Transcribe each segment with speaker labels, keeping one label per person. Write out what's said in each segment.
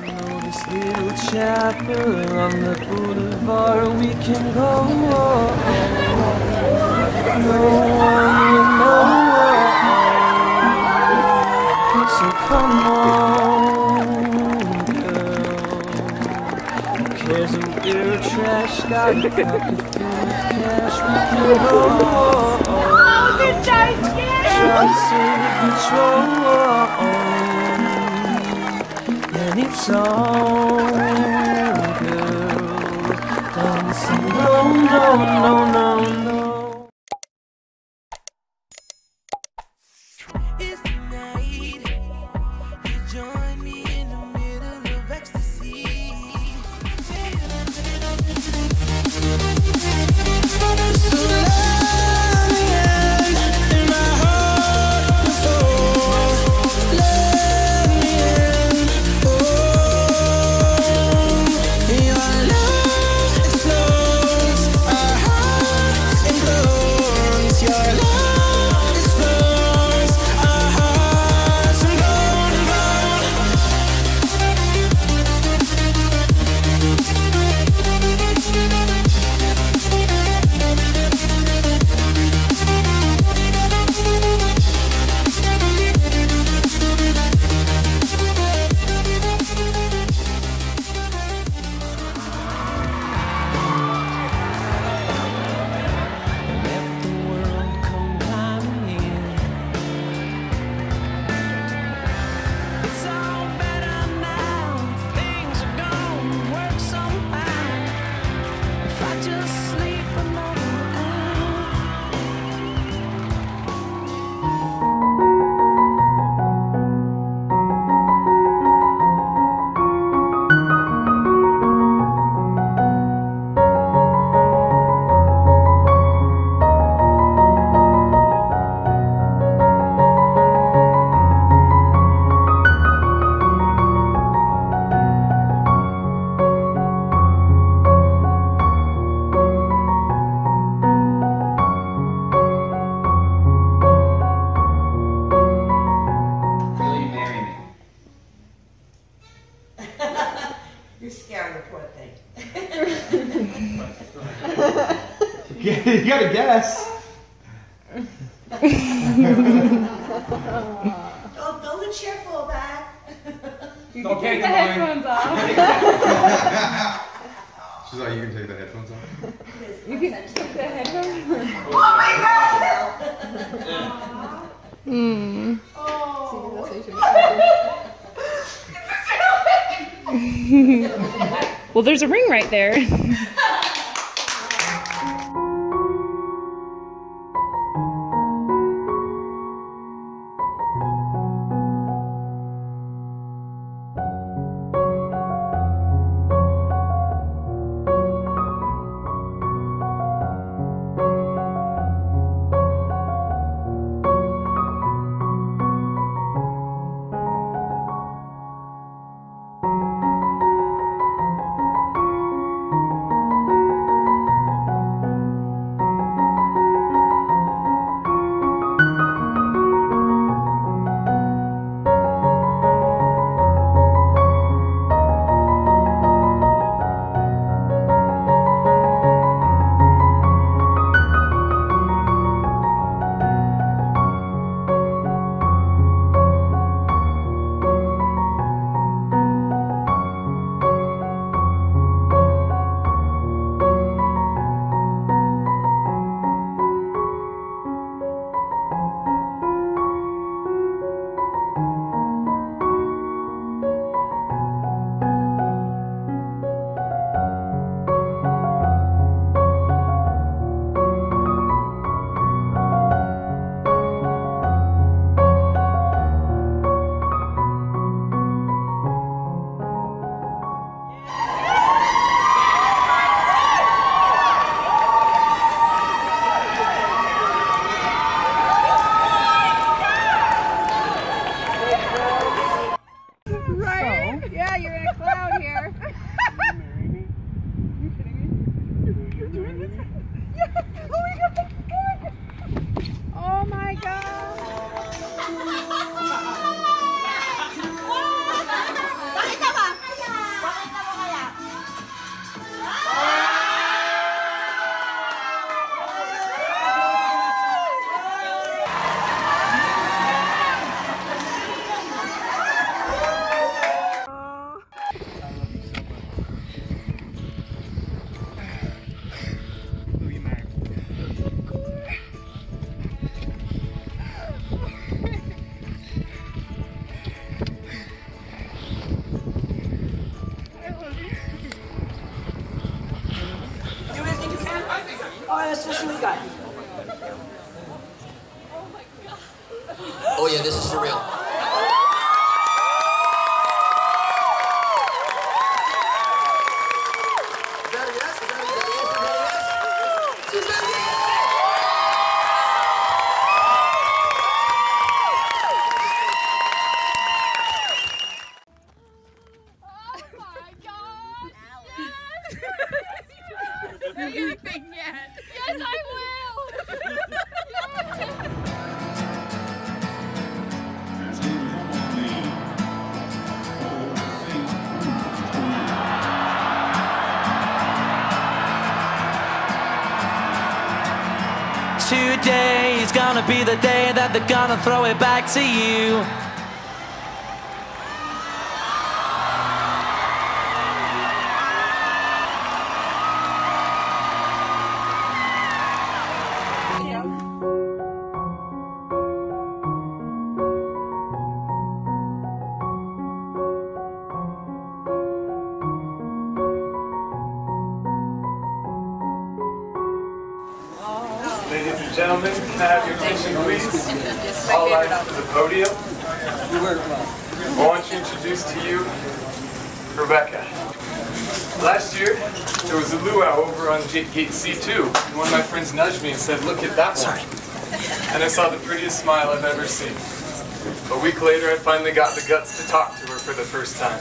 Speaker 1: know this little chapel on the boulevard we can go. No one will know. So come on, girl. Who cares if we're trash? Got a pocket full of cash. We can go.
Speaker 2: Good job,
Speaker 1: Try to save control. And it's all, girl. Don't say no, no, no, no, no. It's the night. You join me in the middle of ecstasy. So love me in my heart before. Let me in. Oh, your love explodes our hearts and blows. Your love explodes our hearts and let the world come climbing in. It's all better now. Things are gonna work somehow. If I just sleep another hour.
Speaker 3: Will you marry me?
Speaker 4: You're scaring the poor thing.
Speaker 3: You gotta guess.
Speaker 4: Don't look cheerful about
Speaker 2: You
Speaker 3: Don't
Speaker 2: can take
Speaker 3: take
Speaker 2: the
Speaker 3: them away.
Speaker 2: headphones off.
Speaker 5: She's like, you can take the headphones off.
Speaker 2: You can take the headphones.
Speaker 4: Oh my god!
Speaker 2: Well, there's a ring right there. Scott.
Speaker 6: Oh yeah, this is for real. Is that a yes? Is that a yes? Is that a yes? She said yes!
Speaker 2: Anything yet? Yes, I will.
Speaker 1: Today is gonna be the day that they're gonna throw it back to you.
Speaker 7: Ladies and gentlemen, can I have your attention, please? All eyes to the podium. I want to introduce to you Rebecca. Last year, there was a luau over on gate C2. And one of my friends nudged me and said, "Look at that one." And I saw the prettiest smile I've ever seen. A week later, I finally got the guts to talk to her for the first time.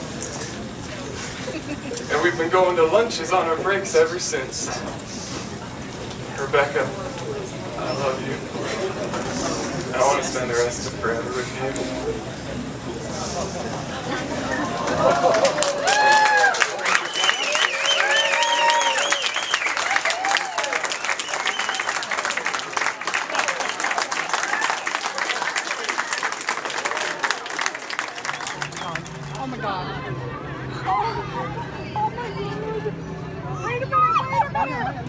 Speaker 7: And we've been going to lunches on our breaks ever since. Rebecca, I love you. I want to spend the rest of forever with you.
Speaker 2: Oh my god. Oh my god. Wait a minute.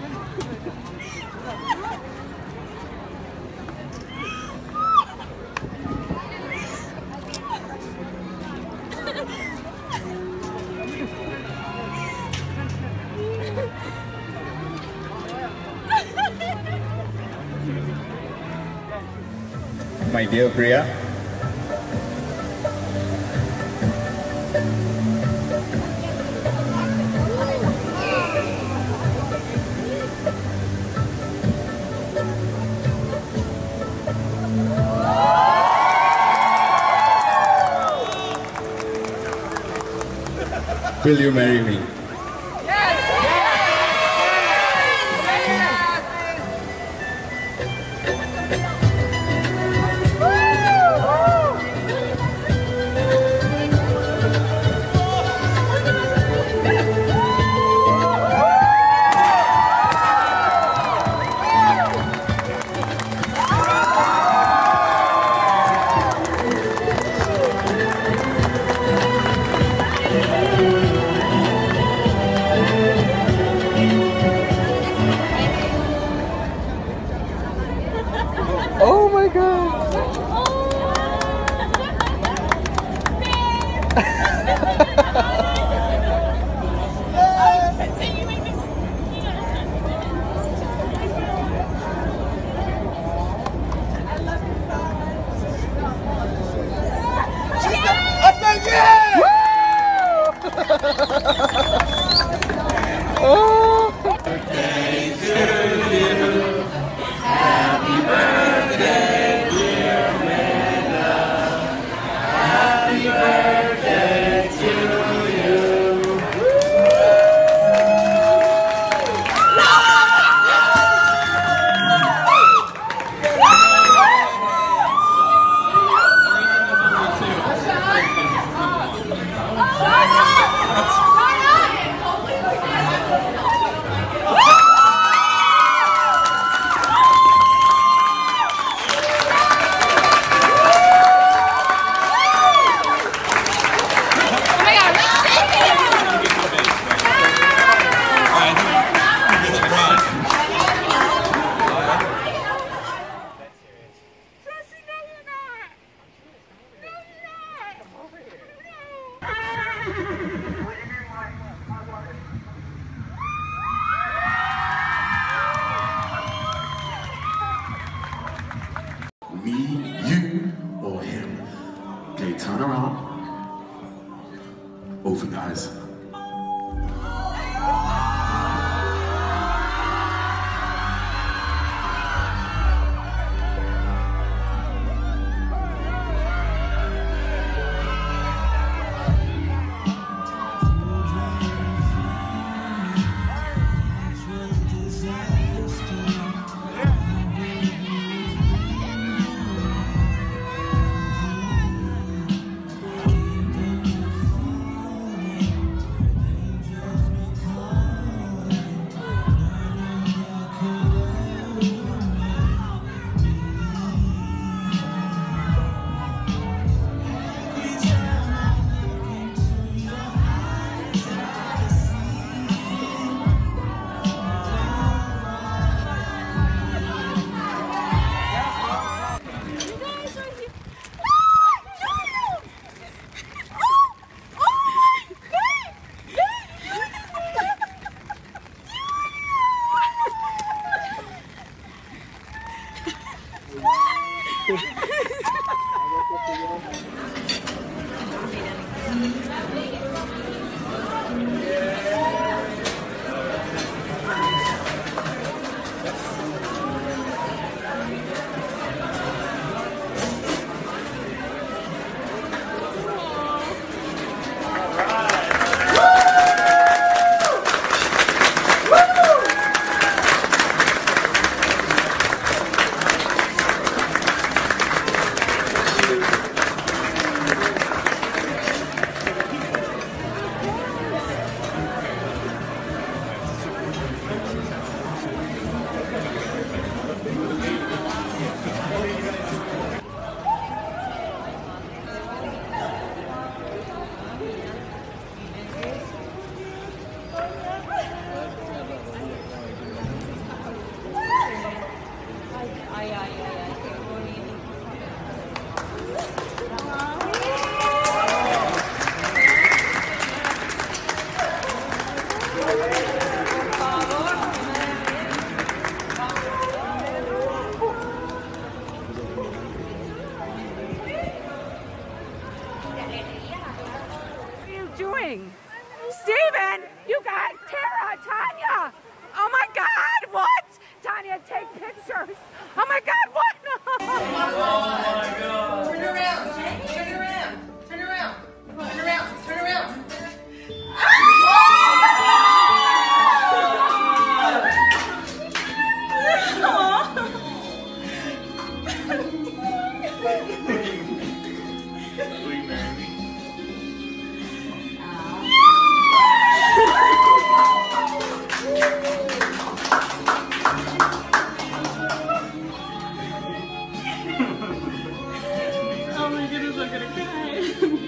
Speaker 3: My dear Priya, will you marry me?
Speaker 1: Oh my god!
Speaker 8: Over, guys.
Speaker 2: Steven, you guys, Tara, Tanya. Oh my God, what? Tanya, take pictures. Oh my God, what?
Speaker 4: Oh my God. Turn around, turn around, turn around, turn around, turn around.
Speaker 2: Oh my goodness, I'm gonna cry.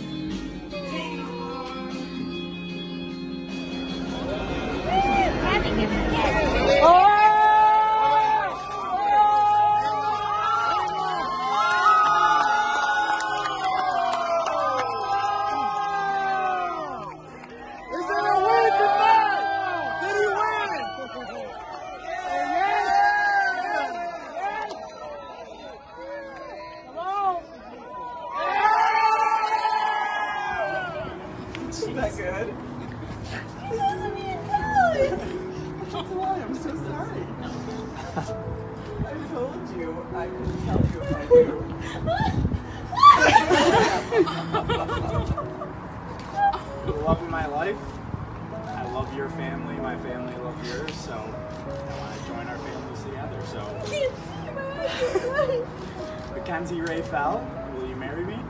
Speaker 6: Is that good? That's why I'm so sorry. I told you I couldn't tell you if I knew. The love of my life. I love your family. My family loves yours. So I want to join our families together. So Mackenzie Ray Fell, will you marry me?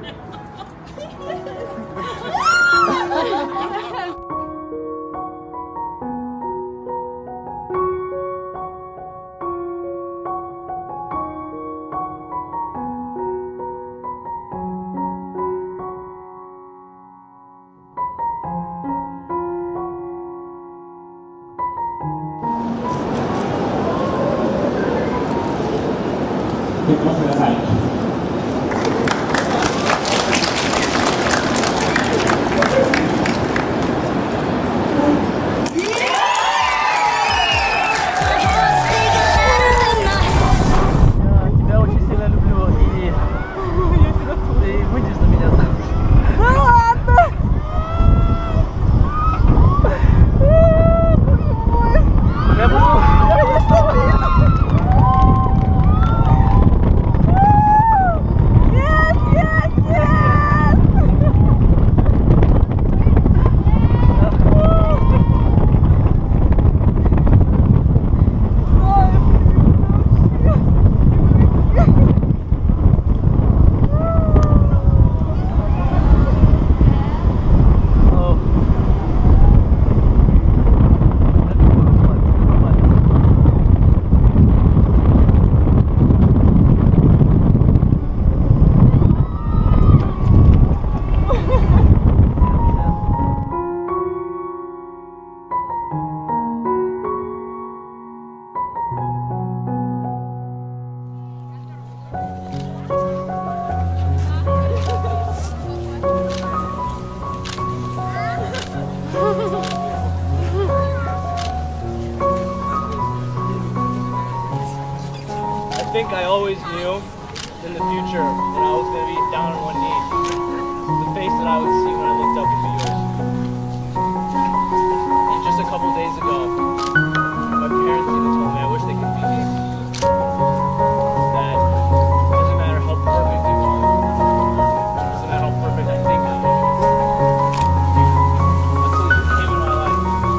Speaker 8: like I always knew in the future that I was going to be down on one knee. The face that I would see when I looked up would be yours. And just a couple days ago, my parents even told me I wish they could be me. That it doesn't matter how perfect you are. It doesn't matter how perfect I think I am. Until you came in my life.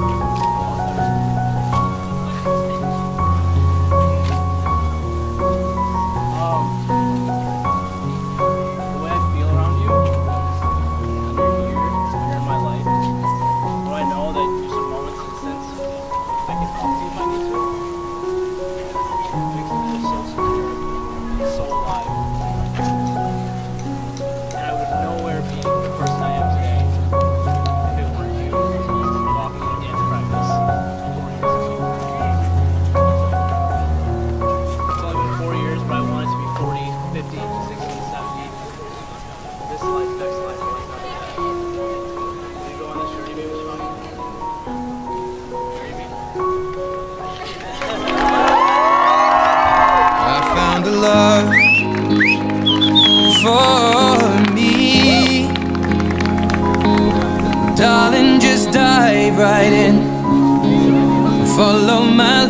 Speaker 8: The way I feel around you, under here, when you're in my life, do I know that there's some moments and sense I can talk to you if I need to? It makes me feel so secure, so alive. And I would nowhere be the person I am today if it weren't you walking in dance practice 4 years ago. It's only been 4 years, but I want it to be 40, 50, 60, 70. This life, next life, like that. Will you go on this journey, baby, with me? Maybe.
Speaker 1: I found a love for me. Darling, just dive right in. Follow my